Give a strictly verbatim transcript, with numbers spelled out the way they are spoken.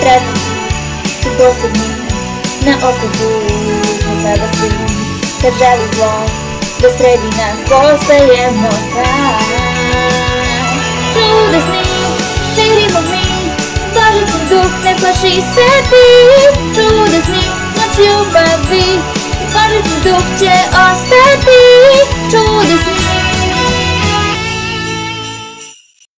Radnici su posebni, na okupu smo sada svi. Kad želi zlo da sredi nas, postajemo taj čudesni, živimo mi, Božićni duh ne plaši se ti. Čudesni, moć ljubavi,